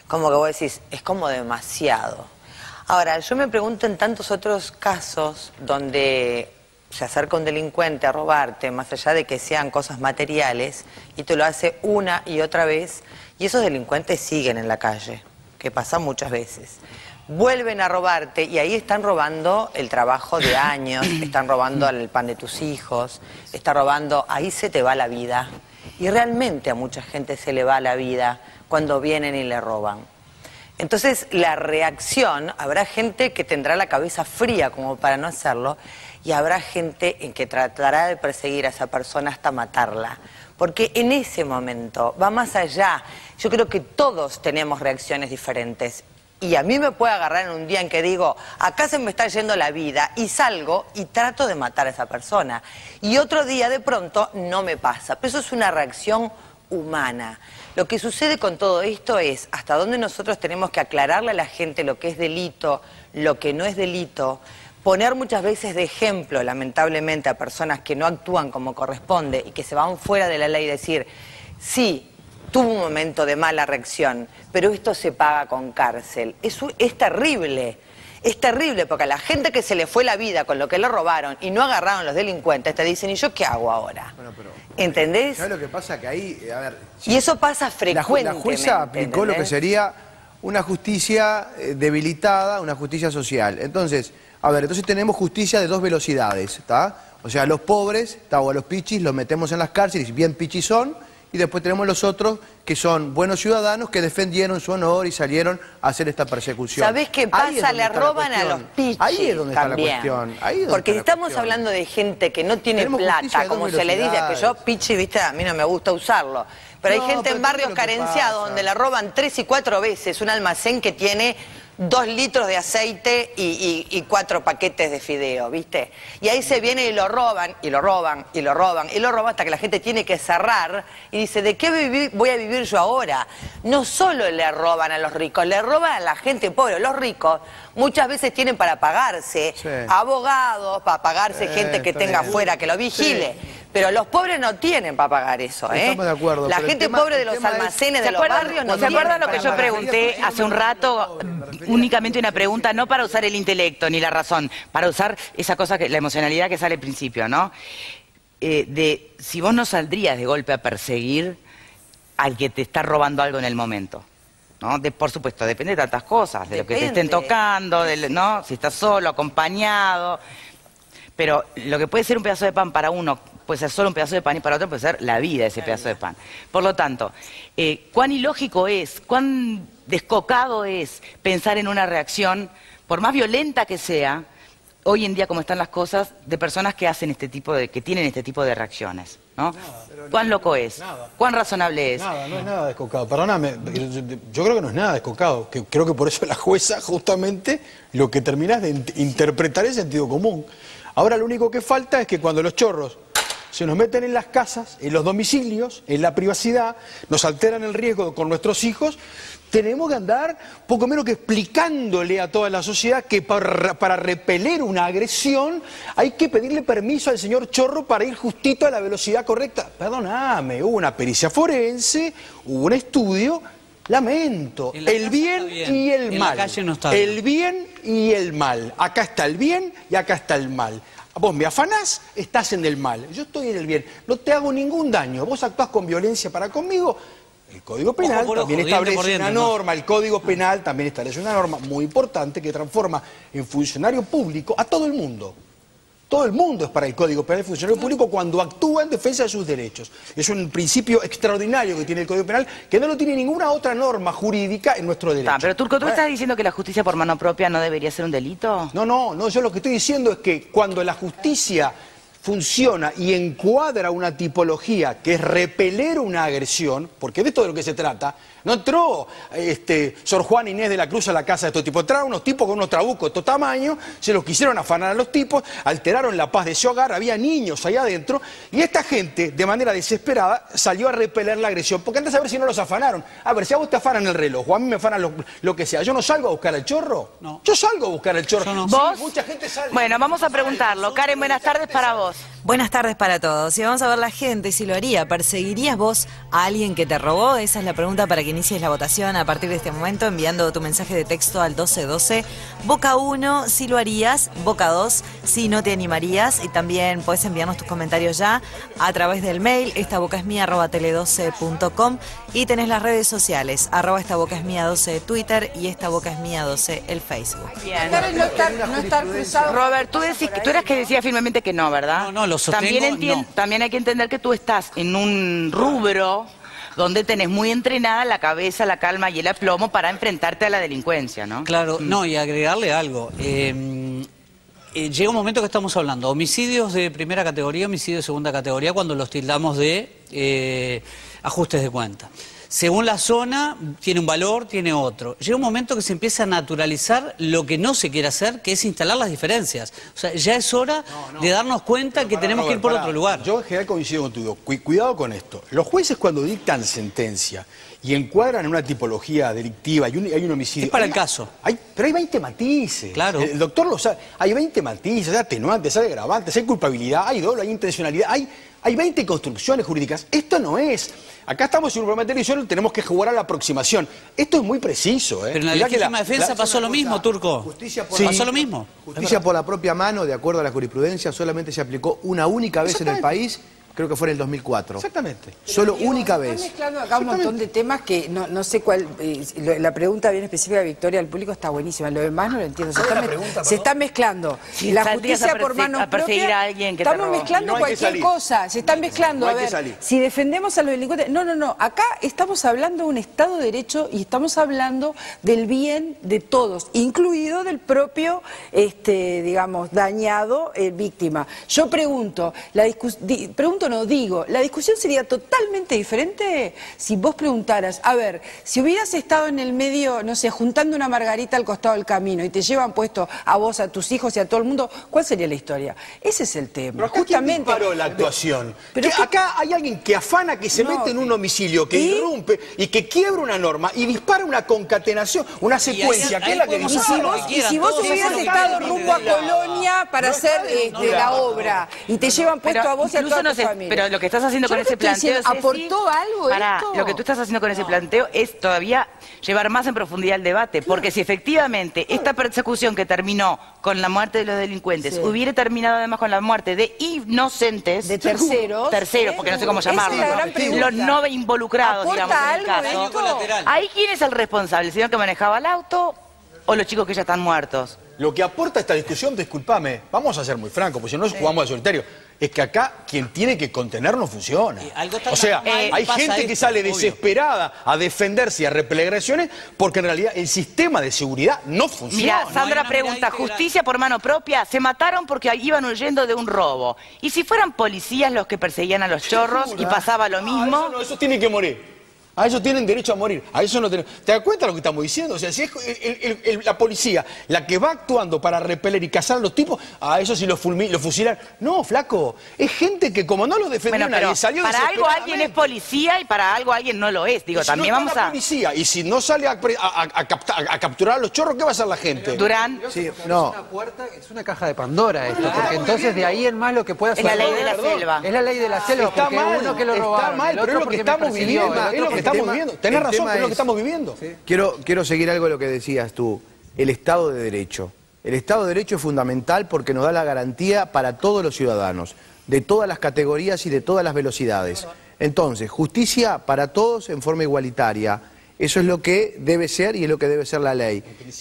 como que vos decís, es como demasiado. Ahora, yo me pregunto en tantos otros casos donde se acerca un delincuente a robarte, más allá de que sean cosas materiales, y te lo hace una y otra vez, y esos delincuentes siguen en la calle, que pasa muchas veces. Vuelven a robarte y ahí están robando el trabajo de años, están robando el pan de tus hijos, están robando, ahí se te va la vida. Y realmente a mucha gente se le va la vida cuando vienen y le roban. Entonces la reacción, habrá gente que tendrá la cabeza fría como para no hacerlo, y habrá gente en que tratará de perseguir a esa persona hasta matarla. Porque en ese momento va más allá. Yo creo que todos tenemos reacciones diferentes. Y a mí me puede agarrar en un día en que digo, acá se me está yendo la vida, y salgo y trato de matar a esa persona. Y otro día de pronto no me pasa. Pero eso es una reacción humana. Lo que sucede con todo esto es hasta dónde nosotros tenemos que aclararle a la gente lo que es delito, lo que no es delito, poner muchas veces de ejemplo, lamentablemente, a personas que no actúan como corresponde y que se van fuera de la ley, decir, sí, tuvo un momento de mala reacción, pero esto se paga con cárcel. Eso es terrible. Es terrible porque a la gente que se le fue la vida con lo que le robaron y no agarraron los delincuentes, te dicen, ¿y yo qué hago ahora? Bueno, pero, ¿entendés? ¿sabes lo que pasa? Que ahí, a ver... Y eso pasa frecuentemente. La jueza aplicó, ¿entendés?, lo que sería una justicia debilitada, una justicia social. Entonces, a ver, entonces tenemos justicia de dos velocidades, ¿está? O sea, a los pobres, o a los pichis, los metemos en las cárceles, bien pichis son, y después tenemos los otros que son buenos ciudadanos que defendieron su honor y salieron a hacer esta persecución. ¿Sabés qué pasa? Le roban a los pichis. Ahí es donde también está la cuestión. Ahí es donde porque está la estamos cuestión. hablando de gente que no tiene Tenemos justicia plata, de dos como se le dice, que yo velocidades. pichi, viste, a mí no me gusta usarlo. Pero No, hay gente pero en barrios ¿qué es lo que carenciados pasa? donde le roban 3 y 4 veces un almacén que tiene 2 litros de aceite y 4 paquetes de fideo, ¿viste? Y ahí se viene y lo roban, y lo roban, y lo roban, y lo roban hasta que la gente tiene que cerrar y dice, ¿de qué voy a vivir yo ahora? No solo le roban a los ricos, le roban a la gente pobre. Los ricos muchas veces tienen para pagarse abogados, para pagarse gente que tenga afuera que lo vigile. Sí. Pero los pobres no tienen para pagar eso, ¿eh? Estamos de acuerdo. La pero gente pobre de los almacenes, de los barrios, no ¿Se tiene acuerdan lo que para yo pagar? pregunté hace un rato? Únicamente una pregunta, no para usar el intelecto ni la razón, para usar esa cosa, la emocionalidad que sale al principio, ¿no? De si vos no saldrías de golpe a perseguir al que te está robando algo en el momento, ¿no? Por supuesto, depende de tantas cosas, de lo que te estén tocando, ¿no? Si estás solo, acompañado. Pero lo que puede ser un pedazo de pan para uno puede ser solo un pedazo de pan y para otro puede ser la vida ese pedazo de pan. Por lo tanto, cuán ilógico es, cuán descocado es pensar en una reacción, por más violenta que sea, hoy en día como están las cosas, de personas que hacen que tienen este tipo de reacciones, ¿no? ¿Cuán loco es? ¿Cuán razonable es? Nada, no es nada descocado. Perdóname, yo creo que no es nada descocado. Creo que por eso la jueza justamente lo que termina es de interpretar es sentido común. Ahora lo único que falta es que cuando los chorros se nos meten en las casas, en los domicilios, en la privacidad, nos alteran el riesgo con nuestros hijos, tenemos que andar poco menos que explicándole a toda la sociedad que para repeler una agresión hay que pedirle permiso al señor Chorro para ir justito a la velocidad correcta. Perdóname, hubo una pericia forense, hubo un estudio, lamento, el bien y el mal. El bien y el mal. Acá está el bien y acá está el mal. Vos me afanás, estás en el mal. Yo estoy en el bien. No te hago ningún daño. Vos actuás con violencia para conmigo. El Código Penal también establece una norma. El Código Penal también establece una norma muy importante que transforma en funcionario público a todo el mundo. Todo el mundo es para el Código Penal el funcionario público cuando actúa en defensa de sus derechos. Es un principio extraordinario que tiene el Código Penal que no lo tiene ninguna otra norma jurídica en nuestro derecho. Pero Turco, ¿tú estás diciendo que la justicia por mano propia no debería ser un delito? No, yo lo que estoy diciendo es que cuando la justicia funciona y encuadra una tipología que es repeler una agresión, porque de esto de lo que se trata, no entró Sor Juana Inés de la Cruz a la casa de estos tipos, entraron unos tipos con unos trabucos de estos tamaños, se los quisieron afanar a los tipos, alteraron la paz de ese hogar, había niños allá adentro, y esta gente, de manera desesperada, salió a repeler la agresión, porque antes a ver si no los afanaron, a ver si a vos te afanan el reloj, o a mí me afanan lo que sea, ¿yo no salgo a buscar al chorro? No. Yo salgo a buscar al chorro. ¿Vos? Sí, mucha gente sale. Bueno, vamos a preguntarlo. Karen, buenas tardes para vos. todos. Buenas tardes para todos. Y vamos a ver la gente si lo haría. ¿Perseguirías vos a alguien que te robó? Esa es la pregunta para que inicies la votación a partir de este momento, enviando tu mensaje de texto al 1212. Boca 1, si lo harías. Boca 2, si no te animarías. Y también puedes enviarnos tus comentarios ya a través del mail estabocasmia@tele12.com, y tenés las redes sociales @estabocasmia12 Twitter y estabocasmia12 el Facebook. Bien. No estar cruzado. Robert, tú eras que decías firmemente que no, ¿verdad? No, lo sostengo, no. También hay que entender que tú estás en un rubro donde tenés muy entrenada la cabeza, la calma y el aplomo para enfrentarte a la delincuencia, ¿no? Claro, no, y agregarle algo. Llega un momento que estamos hablando homicidios de primera categoría, homicidios de segunda categoría, cuando los tildamos de ajustes de cuenta. Según la zona, tiene un valor, tiene otro. Llega un momento que se empieza a naturalizar lo que no se quiere hacer, que es instalar las diferencias. O sea, ya es hora de darnos cuenta que tenemos que ir por otro lugar. Yo en general coincido contigo. Cuidado con esto. Los jueces, cuando dictan sentencia y encuadran en una tipología delictiva y hay un homicidio... Es para el caso. Pero hay 20 matices. Claro. El doctor lo sabe. Hay 20 matices, hay atenuantes, hay agravantes, hay culpabilidad, hay dolo, hay intencionalidad, hay 20 construcciones jurídicas. Esto no es... Acá estamos en un programa de televisión, tenemos que jugar a la aproximación. Esto es muy preciso, ¿eh? Pero en la legítima defensa pasó lo mismo, Turco. Pasó lo mismo. Justicia por la propia mano, de acuerdo a la jurisprudencia, solamente se aplicó una única vez en el país. Creo que fue en el 2004. Exactamente. Solo única vez. Están mezclando acá un montón de temas que no sé cuál... la pregunta bien específica de Victoria al público está buenísima. Lo demás no lo entiendo. Se está mezclando. Si la justicia por mano a perseguir propia, a alguien que te estamos robó. mezclando No hay que cualquier salir. cosa. Se están mezclando. No A hay que ver, salir. si defendemos a los delincuentes... No. Acá estamos hablando de un Estado de Derecho y estamos hablando del bien de todos, incluido del propio, digamos, dañado, víctima. Yo pregunto, digo, la discusión sería totalmente diferente si vos preguntaras, a ver, si hubieras estado en el medio, no sé, juntando una margarita al costado del camino y te llevan puesto a vos, a tus hijos y a todo el mundo, ¿cuál sería la historia? Ese es el tema. Pero justamente paró la actuación. Acá hay alguien que afana, que se mete en un domicilio, que irrumpe y que quiebra una norma y dispara una concatenación, una secuencia, que es la que dice. Y si vos hubieras estado rumbo a Colonia para hacer la obra y te llevan puesto a vos y a toda tu familia. Pero lo que estás haciendo con ese planteo, ¿aportó algo esto? Lo que tú estás haciendo con ese planteo es todavía llevar más en profundidad el debate, porque si efectivamente esta persecución que terminó con la muerte de los delincuentes hubiera terminado además con la muerte de inocentes, de terceros, porque no sé cómo llamarlo, los no involucrados, digamos, en el caso, ¿ahí quién es el responsable? ¿El señor que manejaba el auto o los chicos que ya están muertos? Lo que aporta esta discusión, discúlpame, vamos a ser muy francos, porque si no jugamos al solitario, es que acá quien tiene que contener no funciona. O sea, hay gente que sale desesperada a defenderse y a repeler agresiones porque en realidad el sistema de seguridad no funciona. Mira, Sandra pregunta, justicia por mano propia, se mataron porque iban huyendo de un robo. ¿Y si fueran policías los que perseguían a los chorros y pasaba lo mismo? Eso tiene que morir. A eso tienen derecho a morir, a eso no tenemos... ¿Te das cuenta de lo que estamos diciendo? O sea, si es la policía la que va actuando para repeler y cazar a los tipos, a eso sí lo fusilan. No, flaco, es gente que como no lo defendió nadie, salió para algo alguien es policía y para algo alguien no lo es. Digo, si también no vamos la policía, y si no sale a capturar a los chorros, ¿qué va a hacer la gente? Durán. Sí, no. Es una caja de Pandora esto, porque entonces de ahí en más lo que pueda hacer... Es la ley de la selva. Es la ley de la selva, está porque mal, uno que lo robaron, está mal, pero es lo que estamos viviendo, estamos viviendo. Tenés razón, pero es lo que estamos viviendo. Sí. Quiero seguir algo de lo que decías tú. El Estado de Derecho. El Estado de Derecho es fundamental porque nos da la garantía para todos los ciudadanos, de todas las categorías y de todas las velocidades. Entonces, justicia para todos en forma igualitaria. Eso es lo que debe ser y es lo que debe ser la ley.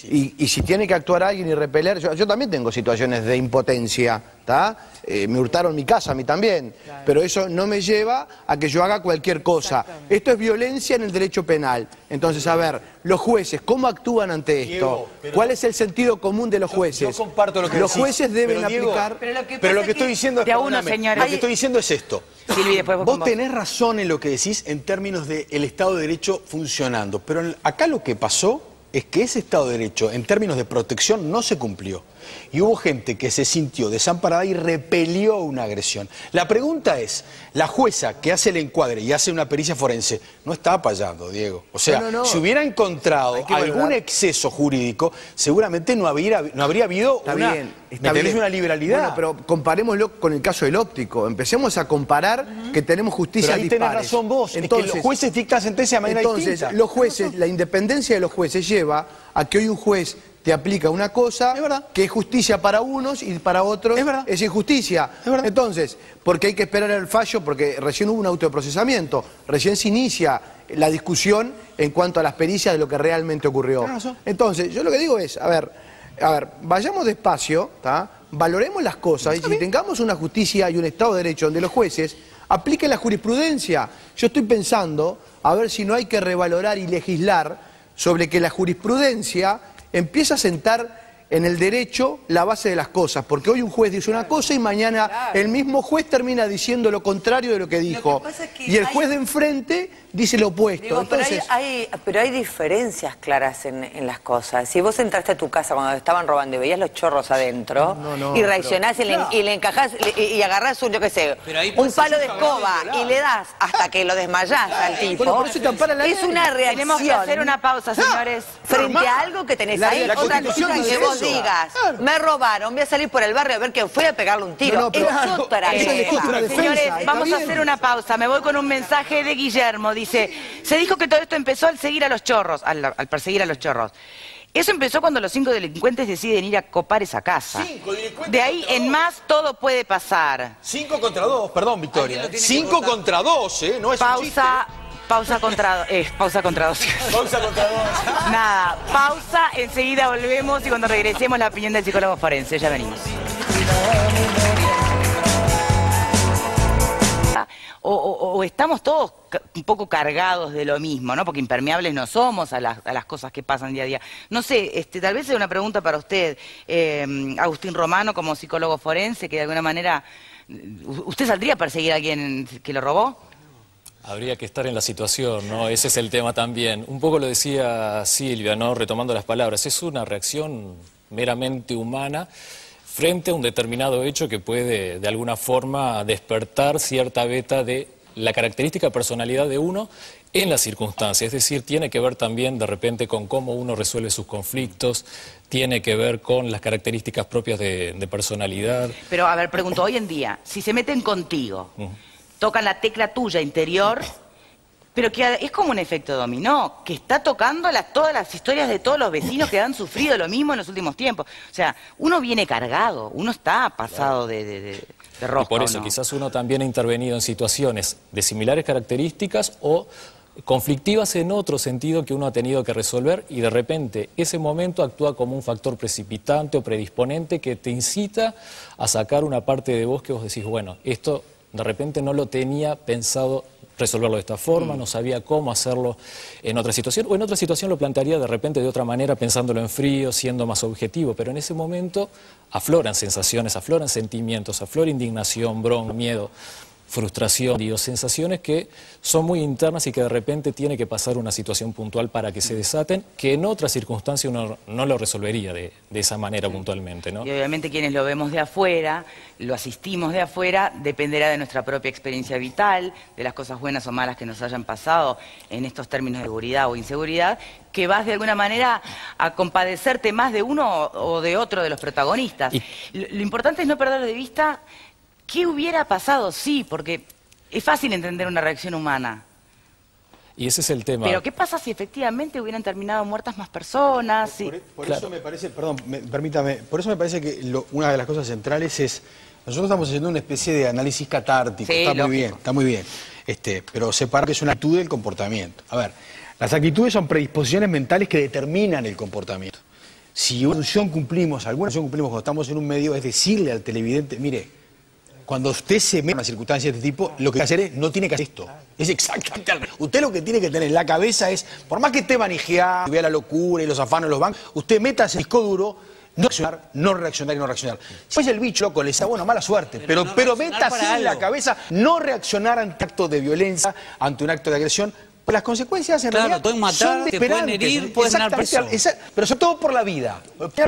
Y si tiene que actuar alguien y repeler... Yo también tengo situaciones de impotencia, ¿está? Me hurtaron mi casa, a mí también. Claro. Pero eso no me lleva a que yo haga cualquier cosa. Esto es violencia en el derecho penal. Entonces, a ver, los jueces, ¿cómo actúan ante esto? ¿Cuál es el sentido común de los jueces? Yo comparto lo que los decís, jueces deben aplicar... Pero lo que estoy diciendo es... Lo que estoy diciendo es esto. Silvi, vos tenés razón en lo que decís en términos del Estado de Derecho funcionando. Pero acá lo que pasó es que ese Estado de Derecho, en términos de protección, no se cumplió. y hubo gente que se sintió desamparada y repelió una agresión. La pregunta es, la jueza que hace el encuadre y hace una pericia forense, no está apayando, Diego. O sea, si hubiera encontrado algún exceso jurídico, seguramente no habría habido una liberalidad. Bueno, pero comparémoslo con el caso del óptico. Empecemos a comparar que tenemos justicia dispares. Tenés razón vos, entonces, es que los jueces dictan sentencia de manera distinta. Los jueces, la independencia de los jueces lleva a que hoy un juez te aplica una cosa que es justicia para unos y para otros es injusticia. Entonces, porque hay que esperar el fallo, porque recién hubo un autoprocesamiento, recién se inicia la discusión en cuanto a las pericias de lo que realmente ocurrió. Entonces, yo lo que digo es, a ver, vayamos despacio, valoremos las cosas y si tengamos una justicia y un Estado de Derecho donde los jueces apliquen la jurisprudencia. Yo estoy pensando a ver si no hay que revalorar y legislar sobre que la jurisprudencia empieza a sentar en el derecho la base de las cosas, porque hoy un juez dice una cosa y mañana el mismo juez termina diciendo lo contrario de lo que dijo. Y el juez de enfrente dice lo opuesto. Digo, entonces, pero hay diferencias claras en las cosas. Si vos entraste a tu casa cuando estaban robando y veías los chorros adentro y reaccionás y le encajás y agarrás un, yo qué sé, un palo de escoba y le das hasta que lo desmayás al tipo, por eso te ampara la es ley. una reacción. Tenemos que hacer una pausa, señores. Frente a algo que tenés ahí, otra cosa que vos digas, me robaron, voy a salir por el barrio a ver quién fue a pegarle un tiro. Es otra cosa. Señores, vamos a hacer una pausa. Me voy con un mensaje de Guillermo. Dice, se dijo que todo esto empezó al seguir a los chorros, al perseguir a los chorros. Eso empezó cuando los 5 delincuentes deciden ir a copar esa casa. 5 delincuentes. De ahí en más todo puede pasar. 5 contra 2, perdón, Victoria. 5 contra 2, no es un chiste. Pausa contra 2. Pausa contra 2. Pausa contra 2. Nada, pausa, enseguida volvemos y cuando regresemos la opinión del psicólogo forense. Ya venimos. O estamos todos un poco cargados de lo mismo, ¿no? Porque impermeables no somos a las cosas que pasan día a día. No sé, tal vez sea una pregunta para usted, Agustín Romano, como psicólogo forense, que de alguna manera, ¿usted saldría a perseguir a alguien que lo robó? Habría que estar en la situación, ¿no? Ese es el tema también. Un poco lo decía Silvia, ¿no? Retomando las palabras, es una reacción meramente humana frente a un determinado hecho que puede de alguna forma despertar cierta beta de la característica personalidad de uno en las circunstancias. Es decir, tiene que ver también de repente con cómo uno resuelve sus conflictos, tiene que ver con las características propias de personalidad. Pero, a ver, pregunto, hoy en día, si se meten contigo, tocan la tecla tuya interior, pero que es como un efecto dominó, que está tocando todas las historias de todos los vecinos que han sufrido lo mismo en los últimos tiempos. O sea, uno viene cargado, uno está pasado de rosca. Y por eso quizás uno también ha intervenido en situaciones de similares características o conflictivas en otro sentido que uno ha tenido que resolver y de repente ese momento actúa como un factor precipitante o predisponente que te incita a sacar una parte de vos que vos decís, bueno, esto de repente no lo tenía pensado resolverlo de esta forma, no sabía cómo hacerlo en otra situación, o en otra situación lo plantearía de repente de otra manera, pensándolo en frío, siendo más objetivo, pero en ese momento afloran sensaciones, afloran sentimientos, aflora indignación, bronca, miedo, frustración, digo, sensaciones que son muy internas y que de repente tiene que pasar una situación puntual para que se desaten, que en otra circunstancia uno no lo resolvería de esa manera puntualmente, ¿no? Y obviamente quienes lo vemos de afuera, lo asistimos de afuera, dependerá de nuestra propia experiencia vital, de las cosas buenas o malas que nos hayan pasado en estos términos de seguridad o inseguridad, que vas de alguna manera a compadecerte más de uno o de otro de los protagonistas. Lo importante es no perder de vista qué hubiera pasado, sí, porque es fácil entender una reacción humana. Y ese es el tema. Pero ¿qué pasa si efectivamente hubieran terminado muertas más personas? Por eso me parece, perdón, permítame, por eso me parece que una de las cosas centrales es, nosotros estamos haciendo una especie de análisis catártico, sí, está muy bien, pero separar que es una actitud del comportamiento. A ver, las actitudes son predisposiciones mentales que determinan el comportamiento. Si alguna función cumplimos cuando estamos en un medio, es decirle al televidente, mire, cuando usted se mete en una circunstancia de este tipo, lo que hay que hacer es, no tiene que hacer esto. Es exactamente al revés. Usted lo que tiene que tener en la cabeza es, por más que esté manejado, vea la locura y los afanes de los bancos, usted meta ese disco duro, no reaccionar y no reaccionar. Si es el bicho loco, le dice, bueno, mala suerte, pero meta así en la cabeza, no reaccionar ante un acto de violencia, ante un acto de agresión, Las consecuencias en Claro, realidad pueden matar, son te pueden desesperantes. herir, pueden tener preso. Pero sobre todo por la vida.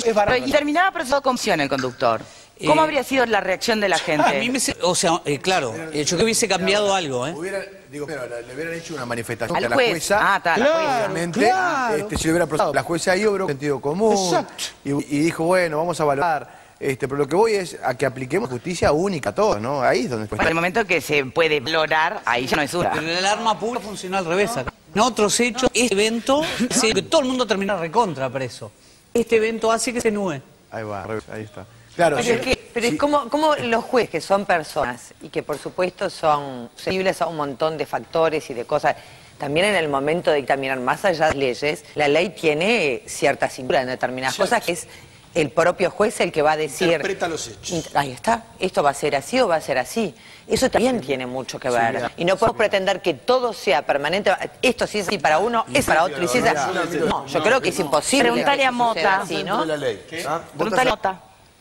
Y terminaba preso con opción el conductor. ¿Cómo habría sido la reacción de la gente? A mí o sea, claro, yo creo que hubiese cambiado algo, ¿eh? Le hubieran hecho una manifestación al a la juez. jueza. Ah, está, la jueza. Obviamente, se le hubiera procesado. La jueza ahí obró sentido común y dijo, bueno, vamos a valorar. Pero lo que voy es a que apliquemos justicia única a todos, ¿no? Ahí es donde... Para el momento que se puede valorar, ahí ya no es una. Pero el arma pública funcionó al revés acá. En otros hechos, este evento, que todo el mundo termina recontra preso. Este evento hace que se nube. Ahí va, ahí está. Claro, Pero es como los jueces, que son personas y que por supuesto son sensibles a un montón de factores y de cosas. También en el momento de dictaminar más allá de las leyes, la ley tiene cierta cintura en determinadas cosas, que es el propio juez el que va a decir... Interpreta los hechos. Ahí está, esto va a ser así o va a ser así. Eso también tiene mucho que ver. Y no podemos pretender que todo sea permanente. Esto sí es así para uno, es para otro. Y si es así. No, yo creo que es imposible. Preguntale a Mota. Dentro de la ley. Preguntale a Mota.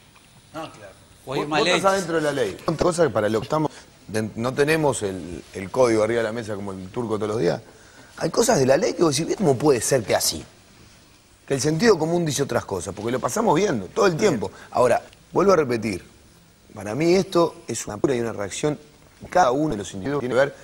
Vos estás dentro de la ley. Otra cosa que para lo que estamos... No tenemos el código arriba de la mesa como el turco todos los días. Hay cosas de la ley que vos decís, ¿cómo puede ser que así? Que el sentido común dice otras cosas, porque lo pasamos viendo todo el tiempo. Ahora, vuelvo a repetir, para mí esto es una pura y una reacción, cada uno de los individuos tiene que ver...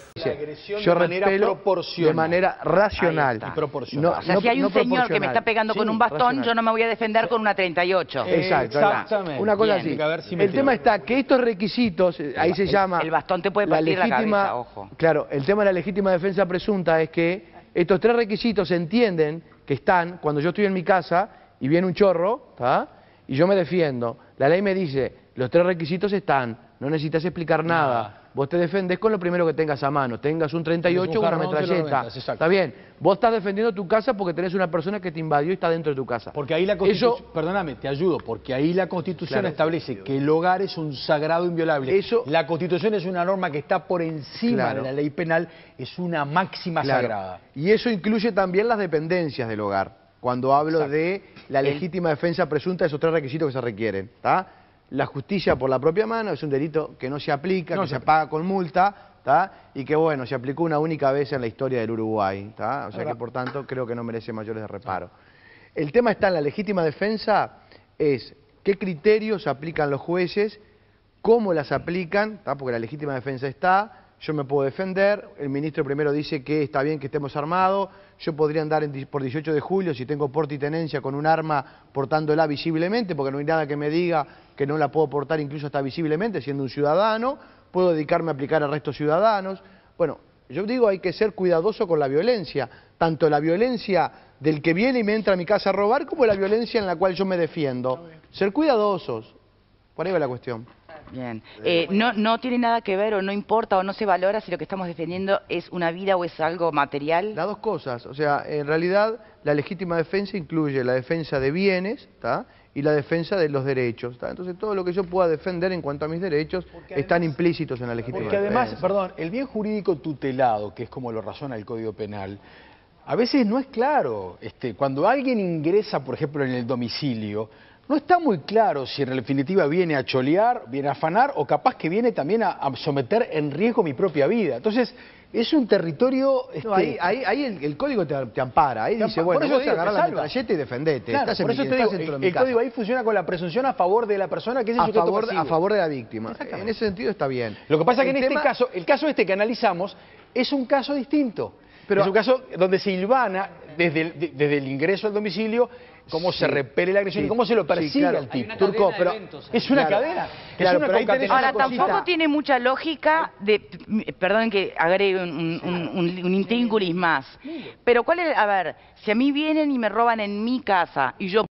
Yo repelo de manera racional y proporcional. O sea, si hay un señor que me está pegando con un bastón, yo no me voy a defender con una 38. Exacto. Una cosa así. El tema está que estos requisitos, ahí se llama... El bastón te puede partir la cabeza, ojo. Claro, el tema de la legítima defensa presunta es que estos tres requisitos se entienden que están cuando yo estoy en mi casa y viene un chorro, ¿tá? Y yo me defiendo. La ley me dice, los tres requisitos están, no necesitas explicar nada. Vos te defendés con lo primero que tengas a mano, tengas un 38 o una metralleta. Está bien, vos estás defendiendo tu casa porque tenés una persona que te invadió y está dentro de tu casa. Porque ahí la Constitución, perdóname, te ayudo, porque ahí la Constitución establece que el hogar es un sagrado inviolable. La Constitución es una norma que está por encima de la ley penal, es una máxima sagrada. Y eso incluye también las dependencias del hogar, cuando hablo de la legítima defensa presunta, esos tres requisitos que se requieren, ¿está? La justicia por la propia mano es un delito que no se aplica, que se paga con multa, ¿tá? Y que bueno, se aplicó una única vez en la historia del Uruguay, ¿tá? O sea que por tanto creo que no merece mayores de reparo. El tema está en la legítima defensa, es qué criterios aplican los jueces, cómo las aplican, ¿tá? Porque la legítima defensa está, yo me puedo defender, el ministro primero dice que está bien que estemos armados, yo podría andar por 18 de julio si tengo porte y tenencia con un arma portándola visiblemente, porque no hay nada que me diga que no la puedo portar incluso hasta visiblemente siendo un ciudadano, puedo dedicarme a aplicar arrestos ciudadanos. Bueno, yo digo hay que ser cuidadoso con la violencia, tanto la violencia del que viene y me entra a mi casa a robar como la violencia en la cual yo me defiendo. Ser cuidadosos, por ahí va la cuestión. Bien. No tiene nada que ver o no importa o no se valora si lo que estamos defendiendo es una vida o es algo material. Las dos cosas. O sea, en realidad la legítima defensa incluye la defensa de bienes, ¿tá? Y la defensa de los derechos, ¿tá? Entonces todo lo que yo pueda defender en cuanto a mis derechos están implícitos en la legítima defensa. Porque además, perdón, el bien jurídico tutelado, que es como lo razona el Código Penal, a veces no es claro. Cuando alguien ingresa, por ejemplo, en el domicilio, no está muy claro si en definitiva viene a cholear, viene a afanar o capaz que viene también a someter en riesgo mi propia vida. Entonces, es un territorio... No, ahí el código te ampara, ahí dice, bueno, vos agarrás la metralleta y defendete. Claro, por eso te digo, el código ahí funciona con la presunción a favor de la persona que es el sujeto pasivo. A favor de la víctima. En ese sentido está bien. Lo que pasa es que en este caso, el caso que analizamos es un caso distinto. Pero es un caso donde se hilvana desde el ingreso al domicilio cómo se repele la agresión y cómo se lo persigue al tipo. Turco, pero es una cadena. Ahora, tampoco tiene mucha lógica perdón que agregue un intríngulis más, pero ¿cuál es? A ver, si a mí vienen y me roban en mi casa y yo